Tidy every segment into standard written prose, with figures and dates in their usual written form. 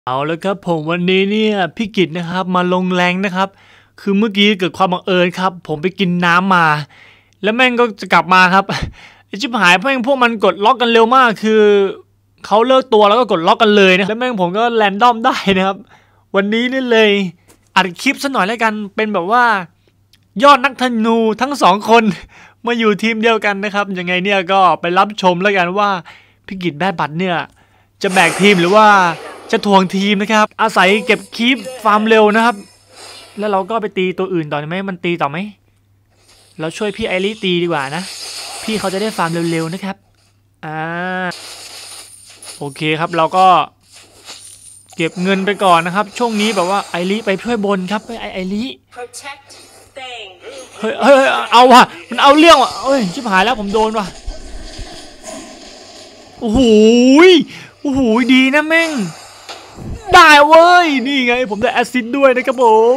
เอาแล้วครับผมวันนี้เนี่ยพี่กิตนะครับมาลงแรงนะครับคือเมื่อกี้เกิดความบังเอิญครับผมไปกินน้ำมาแล้วแม่งก็จะกลับมาครับไอชิบหายพวกมันกดล็อกกันเร็วมากคือเขาเลิกตัวแล้วก็กดล็อกกันเลยนะแล้วแม่งผมก็แรนดอมได้นะครับวันนี้นี่เลยอัดคลิปซะหน่อยแล้วกันเป็นแบบว่ายอดนักธนูทั้ง2 คนมาอยู่ทีมเดียวกันนะครับยังไงเนี่ยก็ไปรับชมแล้วกันว่าพี่กิตแบดบัตเนี่ยจะแบกทีมหรือว่าจะทวงทีมนะครับอาศัยเก็บคีปฟาร์มเร็วนะครับแล้วเราก็ไปตีตัวอื่นต่อไหมมันตีต่อไหมเราช่วยพี่ไอริตีดีกว่านะพี่เขาจะได้ฟาร์มเร็วๆนะครับโอเคครับเราก็เก็บเงินไปก่อนนะครับช่วงนี้แบบว่าไอริไปช่วยบนครับไอริเฮ้ยเอาว่ะมันเอาเรื่องว่ะเอ้ยชิบหายแล้วผมโดนว่ะโอ้โหดีนะแม่งได้เว้ยนี่ไงผมได้แอสซิดด้วยนะครับผม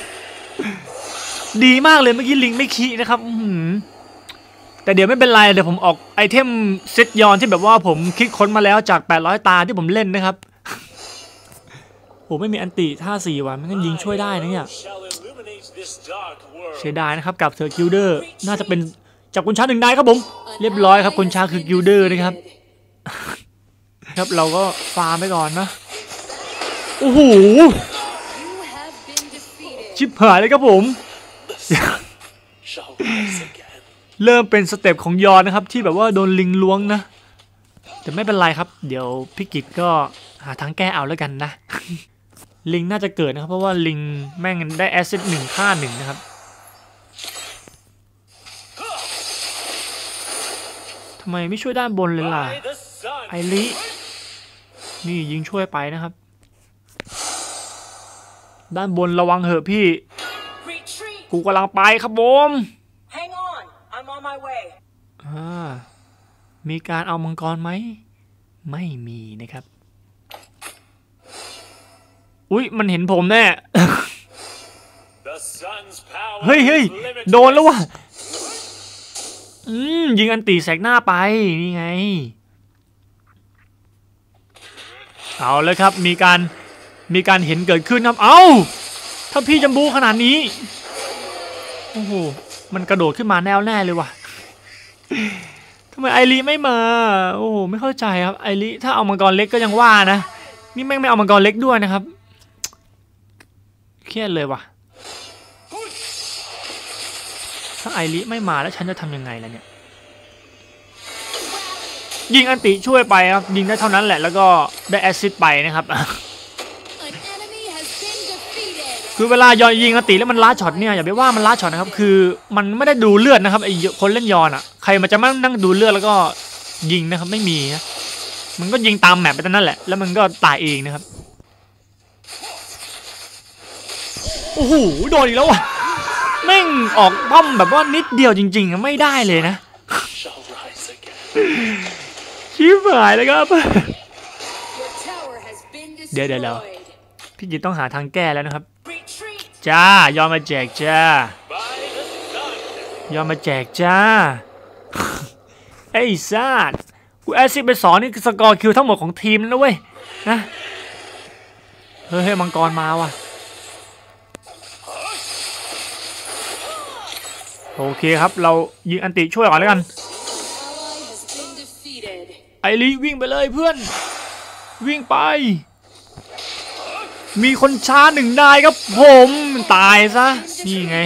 ดีมากเลยเมื่อกี้ลิงไม่ขี้นะครับแต่เดี๋ยวไม่เป็นไรเดี๋ยวผมออกไอเทมเซตยอนที่แบบว่าผมคิดค้นมาแล้วจาก800 ตาที่ผมเล่นนะครับโอ้ไม่มีอันติท่า4ว่ะมันก็ยิงช่วยได้นะเนี่ยเสียดายนะครับกับเซอร์กิลเดอร์น่าจะเป็นจับกุญชา1ได้ครับผมเรียบร้อยครับกุญชาคือกิลเดอร์นะครับครับเราก็ฟาร์มไปก่อนนะโอ้โหชิบหายเลยครับผมเริ่มเป็นสเต็ปของยอนนะครับที่แบบว่าโดนลิงล้วงนะแต่ไม่เป็นไรครับเดี๋ยวพี่กิตก็หาทางแก้เอาแล้วกันนะลิงน่าจะเกิดนะครับเพราะว่าลิงแม่งได้แอสซิด1ค่า1นะครับทำไมไม่ช่วยด้านบนเลยล่ะไอรินี่ยิงช่วยไปนะครับด้านบนระวังเหอะพี่กูกำลังไปครับผมมีการเอามังกรไหมไม่มีนะครับอุ๊ยมันเห็นผมแน่เฮ้ยโดนแล้ววะยิงอันตีแสกหน้าไปนี่ไงเอาเลยครับมีการเห็นเกิดขึ้นครับเอ้าถ้าพี่จัมบูขนาดนี้โอ้โหมันกระโดดขึ้นมาแน่เลยว่ะทำไมไอริไม่มาโอ้โหไม่เข้าใจครับไอริถ้าเอามังกรเล็กก็ยังว่านะนี่แม่งไม่เอามังกรเล็กด้วยนะครับเครียดเลยว่ะถ้าไอริไม่มาแล้วฉันจะทำยังไงล่ะเนี่ยยิงอันติช่วยไปครับยิงได้เท่านั้นแหละแล้วก็ได้แอสซิสต์ไปนะครับคือเวลายอนยิงอันติแล้วมันล้าช็อตเนี่ยอย่าไปว่ามันล้าช็อตนะครับคือมันไม่ได้ดูเลือดนะครับไอคนเล่นยอนอ่ะใครมันจะมานั่งดูเลือดแล้วก็ยิงนะครับไม่มีนะมันก็ยิงตามแมปไปเท่านั้นแหละแล้วมันก็ตายเองนะครับโอ้โหโดนอีกแล้วว่ะแม่งออกป้อมแบบว่านิดเดียวจริงๆไม่ได้เลยนะชิบหายเลยครับเดี๋ยวพี่กิตต้องหาทางแก้แล้วนะครับจ้ายอมมาแจกจ้ายอมมาแจกจ้าไอ้ซ่ากูแอซิดไป2นี่สกอร์คิวทั้งหมดของทีมแล้วนะเว้ยนะเฮ้ยมังกรมาว่ะโอเคครับเรายิงอันติช่วยก่อนแล้วกันไอริวิ่งไปเลยเพื่อนวิ่งไปมีคนช้า1ได้ครับผมตายซะนี่ไง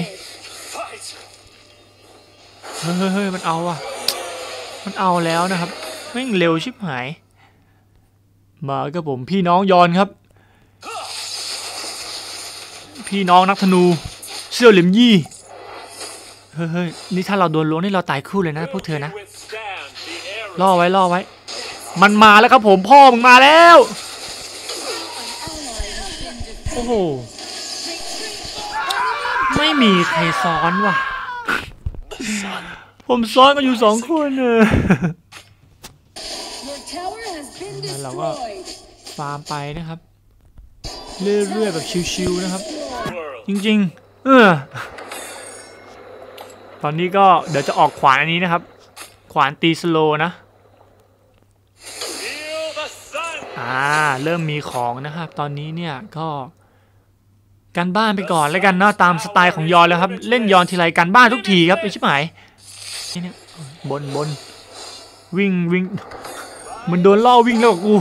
เฮ้ยมันเอาว่ะมันเอาแล้วนะครับแม่งเร็วชิบหายมาครับผมพี่น้องยอนครับพี่น้องนักธนูเสี่ยวเหลี่ยมยี่เฮ้ยนี่ถ้าเราโดนล้วงนี่เราตายคู่เลยนะพวกเธอนะล่อไว้มันมาแล้วครับผมพ่อมึงมาแล้วโอ้โหไม่มีใครซ้อนว่ะผมซ้อนกันอยู่2 คนแล้วเราก็ฟาร์มไปนะครับเรื่อยๆแบบชิวๆนะครับจริงๆตอนนี้ก็เดี๋ยวจะออกขวานอันนี้นะครับขวานตีสโลนะเริ่มมีของนะครับตอนนี้เนี่ยก็การบ้านไปก่อนแล้วกันเนาะตามสไตล์ของยอนแล้วครับเล่นยอนทีไรการบ้านทุกทีครับไอ้ชิบหายนี่เนี่ยบนวิ่งมันโดนล่อวิ่งแล้วกู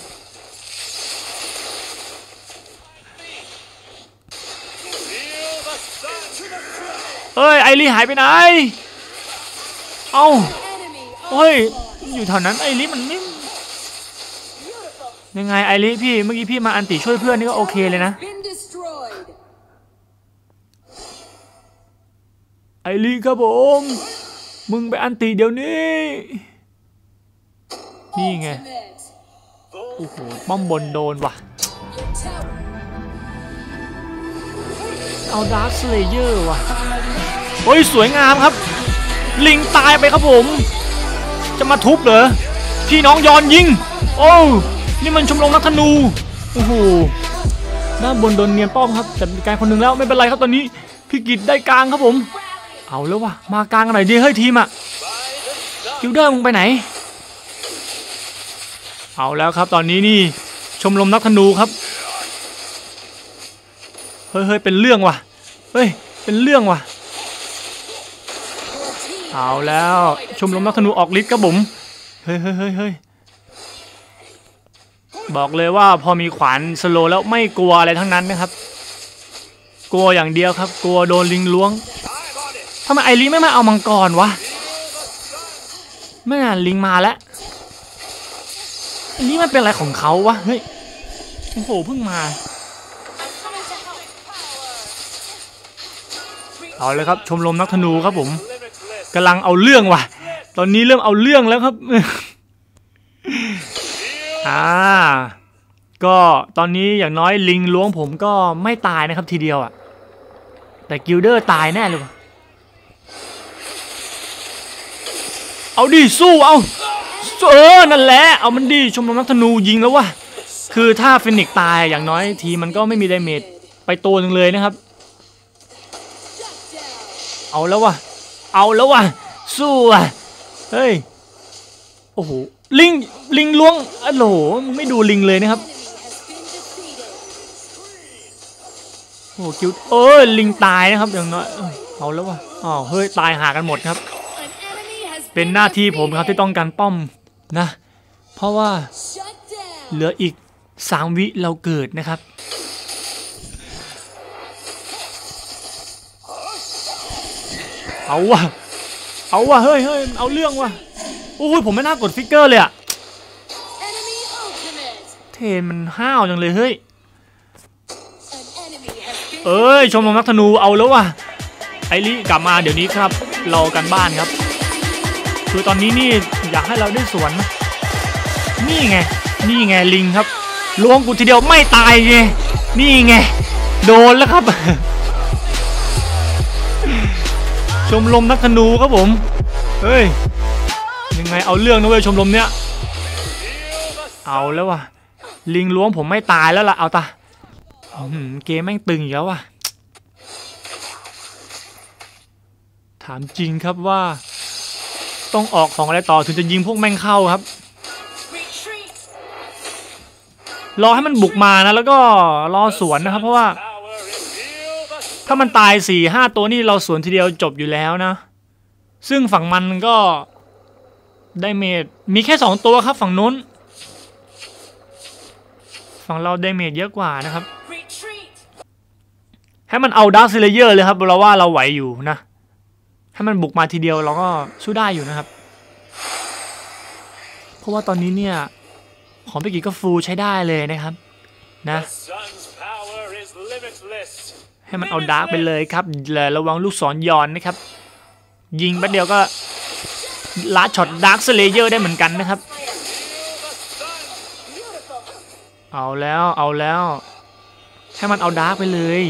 เฮ้ยไอรีหายไปไหนเอ้าเฮ้ยอยู่แถวนั้นไอรีมันไม่ยังไงไอรีพี่เมื่อกี้พี่มาอันติช่วยเพื่อนนี่ก็โอเคเลยนะไอรีครับผมมึงไปอันติเดี๋ยวนี้นี่ไงโอ้โหป้อมบนโดนว่ะเอาดาร์คสเลเยอร์ว่ะเฮ้ยสวยงามครับลิงตายไปครับผมจะมาทุบเหรอพี่น้องยอนยิงโอ้นี่มันชมรมนักธนูโอ้โหด้านบนโดนเนียนป้อมครับแต่มีการคนหนึ่งแล้วไม่เป็นไรครับตอนนี้พี่กิจได้กลางครับผมเอาแล้วว่ะมากลางกันหน่อยดีเฮ้ยทีมอะกิลเดอร์มึงไปไหนเอาแล้วครับตอนนี้นี่ชมรมนักธนูครับเฮ้ยเป็นเรื่องว่ะเฮ้ยเป็นเรื่องว่ะเอาแล้วชมรมนักธนูออกฤทธิ์ครับผมเฮ้ยบอกเลยว่าพอมีขวานสโลแล้วไม่กลัวอะไรทั้งนั้นนะครับกลัวอย่างเดียวครับกลัวโดนลิงล้วงทำไมไอริไม่มาเอามังกรวะไม่น่าลิงมาแล้วอันนี้มันเป็นอะไรของเขาวะเฮ้ยโอ้โหเพิ่งมาเอาเลยครับชมรมนักธนูครับผมกำลังเอาเรื่องว่ะตอนนี้เริ่มเอาเรื่องแล้วครับก็ตอนนี้อย่างน้อยลิงล้วงผมก็ไม่ตายนะครับทีเดียวอ่ะแต่กิลเดอร์ตายแน่เลยว่ะเอาดิสู้เอานั่นแหละเอามันดิชมรมนักธนูยิงแล้ววะคือถ้าฟินิกตายอย่างน้อยทีมันก็ไม่มีดาเมจไปตัวหนึ่งเลยนะครับเอาแล้ววะสู้อ่ะเฮ้ยโอ้โหลิงล้วงโอ้โหมึงไม่ดูลิงเลยนะครับโอ้คิวลิงตายนะครับอย่างน้อยเอาแล้ววะเฮ้ยตายหากันหมดครับเป็นหน้าที่ผมครับที่ต้องการป้อมนะเพราะว่าเหลืออีก3 วิเราเกิดนะครับเอาวะเฮ้ยเอาเรื่องวะโอ้ยผมไม่น่ากดฟิกเกอร์เลยอะเทนมันห้าวจังเลยเฮ้ยชมรมนักธนูเอาแล้ววะไอริกลับมาเดี๋ยวนี้ครับรอกันบ้านครับคือตอนนี้นี่อยากให้เราได้สวนนี่ไงลิงครับล้วงกูทีเดียวไม่ตายไงนี่ไงโดนแล้วครับชมรมนักธนูครับผมเฮ้ยยังไงเอาเรื่องนะเว้ยชมรมเนี้ยเอาแล้วว่ะลิงล้วงผมไม่ตายแล้วล่ะเอาตาเกมแม่งตึงอีกแล้วว่ะถามจริงครับว่าต้องออกของอะไรต่อถึงจะยิงพวกแม่งเข้าครับรอให้มันบุกมานะแล้วก็รอสวนนะครับเพราะว่าถ้ามันตาย 4-5 ตัวนี่เราสวนทีเดียวจบอยู่แล้วนะซึ่งฝั่งมันก็ได้เมจมีแค่2ตัวครับฝั่งนู้นฝั่งเราได้เมจเยอะกว่านะครับให้มันเอาดาร์คซิเลเยอร์เลยครับเราว่าเราไหวอยู่นะให้มันบุกมาทีเดียวเราก็สู้ได้อยู่นะครับเพราะว่าตอนนี้เนี่ยของพี่กิจก็ฟูลใช้ได้เลยนะครับนะให้มันเอาดาร์กไปเลยครับระวังลูกศรย้อนนะครับยิงแป๊บเดียวก็ลัดช็อตดาร์คสเลเยอร์ได้เหมือนกันนะครับเอาแล้วให้มันเอาดาร์กไปเลย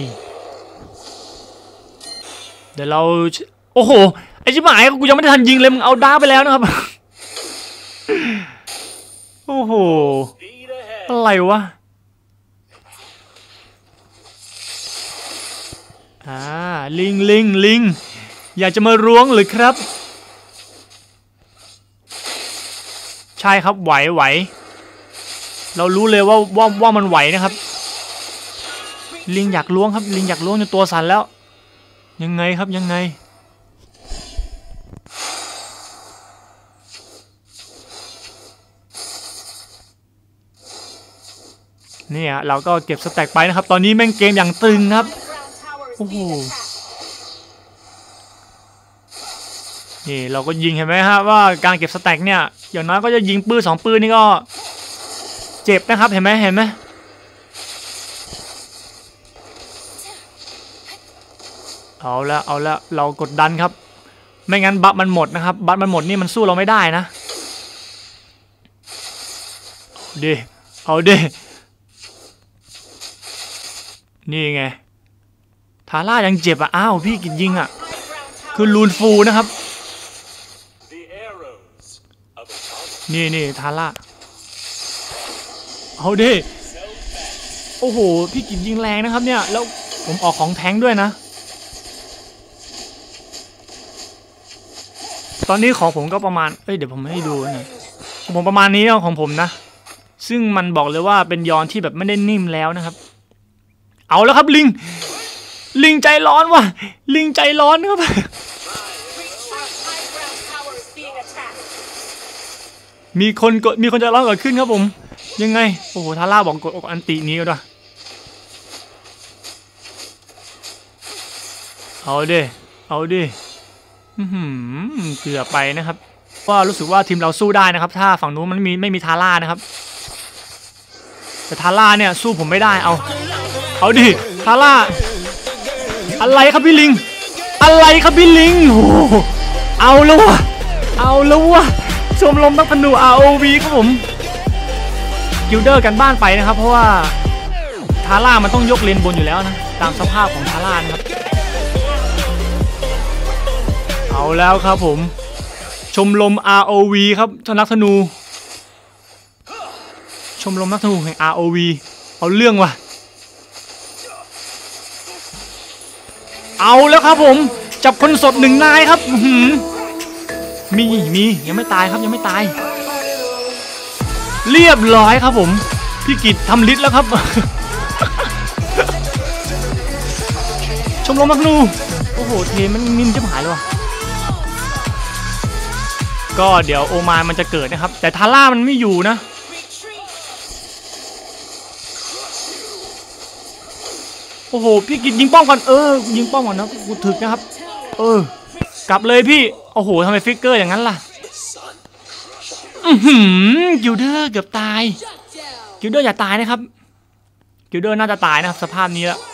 เดี๋ยวเราโอ้โหไอ้ชิบหายกูยังไม่ได้ทันยิงเลยมึงเอาดาร์กไปแล้วนะครับโอ้โหอะไรวะลิงอยากจะมาล้วงหรือครับใช่ครับไหวเรารู้เลยว่ามันไหวนะครับลิงอยากล้วงครับลิงอยากล้วงจนตัวสั่นแล้วยังไงครับยังไงเนี่ยเราก็เก็บสแต็กไปนะครับตอนนี้แม่งเกมอย่างตึงครับโอ้โหนี่เราก็ยิงเห็นไหมฮะว่าการเก็บสแต็กเนี่ยอย่างน้อยก็จะยิงปืน2ปืนนี่ก็เจ็บนะครับเห็นไหมเอาละเรากดดันครับไม่งั้นบัฟมันหมดนะครับบัฟมันหมดนี่มันสู้เราไม่ได้นะเอาดินี่ไงทาร่ายังเจ็บอ่ะอ้าวพี่กินยิงอ่ะคือลูนฟูนะครับนี่ทาร่าเอาดิโอ้โหพี่กินยิงแรงนะครับเนี่ยแล้วผมออกของแทงด้วยนะตอนนี้ของผมก็ประมาณเดี๋ยวผมให้ดูนะผมประมาณนี้ของผมนะซึ่งมันบอกเลยว่าเป็นยอนที่แบบไม่ได้นิ่มแล้วนะครับเอาแล้วครับลิงใจร้อนว่ะลิงใจร้อนครับมีคนใจร้อนเกิดขึ้นครับผมยังไงโอ้โหทาร่าบอกกดอันตินี้ก็ด้วยเอาดิเกือบไปนะครับว่ารู้สึกว่าทีมเราสู้ได้นะครับถ้าฝั่งนู้นมันไม่มีทาร่านะครับแต่ทาร่าเนี่ยสู้ผมไม่ได้เอาดิทาร่าอะไรครับพี่ลิงโอ้เอาแล้ววะชมรมนักธนู ROV ครับผมกิลเดอร์กันบ้านไปนะครับเพราะว่าทาร่ามันต้องยกเลนบนอยู่แล้วนะตามสภาพของทาร่านะครับเอาแล้วครับผมชมรม ROV ครับนักธนูชมรมนักธนูแห่ง ROV เอาเรื่องว่ะเอาแล้วครับผมจับคนสด1 นายครับมียังไม่ตายครับยังไม่ตายเรียบร้อยครับผมพี่กิตทำลิสแล้วครับชมรมนักธนูโอ้โหเทมันนิ่มจะหายเลยว่ะก็เดี๋ยวโอมานมันจะเกิดนะครับแต่ทาร่ามันไม่อยู่นะโอ้โหพี่กินยิงป้องก่อนยิงป้องก่อนนะกูถึกนะครับกลับเลยพี่โอ้โหทำไมฟิกเกอร์อย่างนั้นล่ะกิลเดอร์เกือบตายกิลเดอร์อย่าตายนะครับกิลเดอร์น่าจะตายนะครับสภาพนี้แล้ว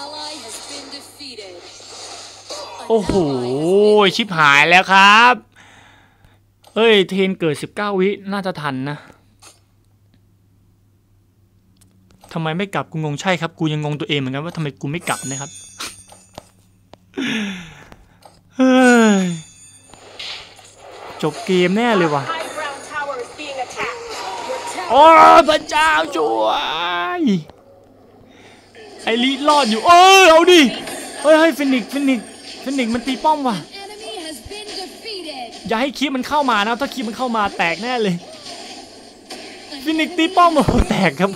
โอ้โหชิบหายแล้วครับเทนเกิด19 วิน่าจะทันนะทำไมไม่กลับกูงงใช่ครับกูยังงงตัวเองเหมือนกันว่าทำไมกูไม่กลับนะครับจบเกมแน่เลยว่ะโอ้พระเจ้าช่วยไอริรอดอยู่เอาดิให้ฟินิกมันตีป้อมว่ะอย่าให้คีบมันเข้ามานะถ้าคีบมันเข้ามาแตกแน่เลยฟินิกตีป้อมโอ้แตกครับ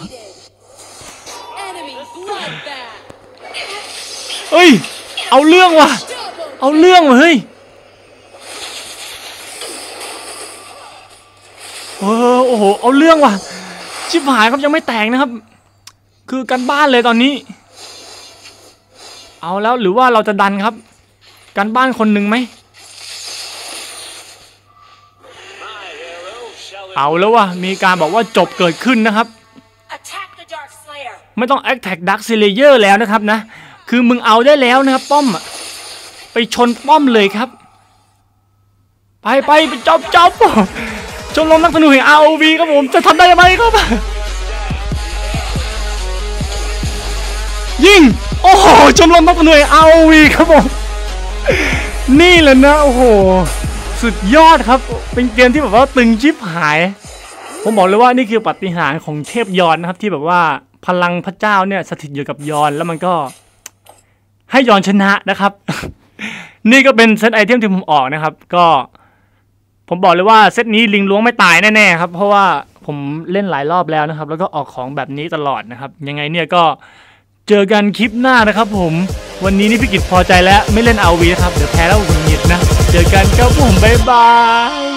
เอาเรื่องว่ะเฮ้ยโอ้โหเอาเรื่องว่ะชิบหายครับยังไม่แตกนะครับคือกันบ้านเลยตอนนี้เอาแล้วหรือว่าเราจะดันครับกันบ้านคนหนึ่งไหมเอาแล้วว่ะมีการบอกว่าจบเกิดขึ้นนะครับไม่ต้อง Attack Dark Slayer แล้วนะครับนะคือมึงเอาได้แล้วนะครับป้อมไปชนป้อมเลยครับไปจบชมรมนักธนูแห่ง ROV ครับผมจะทำได้ไหมครับยิงโอ้โหชมรมนักธนูแห่ง ROV ครับผมนี่แหละนะโอ้โหสุดยอดครับเป็นเกมที่แบบว่าตึงชิบหายผมบอกเลยว่านี่คือปาฏิหาริย์ของเทพยอนนะครับที่แบบว่าพลังพระเจ้าเนี่ยสถิตอยู่กับยอนแล้วมันก็ให้ยอนชนะนะครับ นี่ก็เป็นเซตไอเทมที่ผมออกนะครับก็ผมบอกเลยว่าเซตนี้ลิงล้วงไม่ตายแน่ๆครับเพราะว่าผผมเล่นหลายรอบแล้วนะครับแล้วก็ออกของแบบนี้ตลอดนะครับยังไงเนี่ยก็เจอกันคลิปหน้านะครับผมวันนี้นี่พี่กิจพอใจแล้วไม่เล่น RV นะครับเดี๋ยวแพ้แล้วหงุดหงิดนะเจอกันครับผมบ๊ายบาย